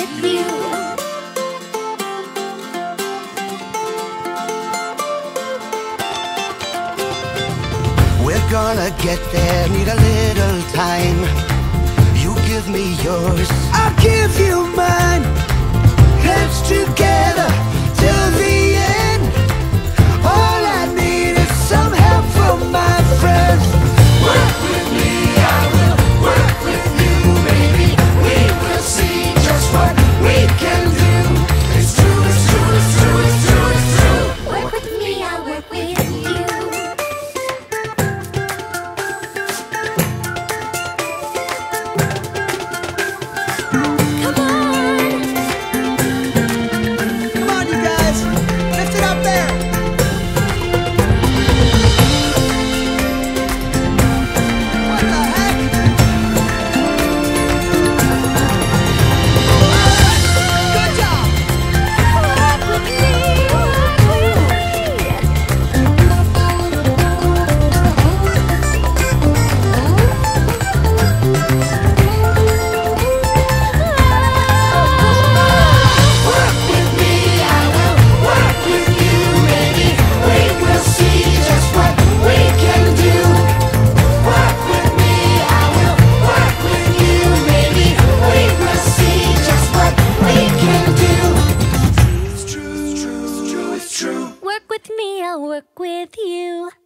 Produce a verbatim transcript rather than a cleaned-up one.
with you. We're gonna get there, need a little time. You give me yours, I'll give you mine. Heads together till the end. All I need is some help from my friends. Work with me, I will work with you, baby. We will see just what we can do. It's true, it's true, it's true, it's true, it's true. Work with me, I'll work with you. Come on! Come on, you guys, lift it up there. What the heck? Good job. Work with me, work with me. Work with me, I will work with you, baby. We will see just what we can do. Work with me, I will work with you, baby. We will see just what we can do. It's true, it's true, it's true, it's true. Work with me, I'll work with you.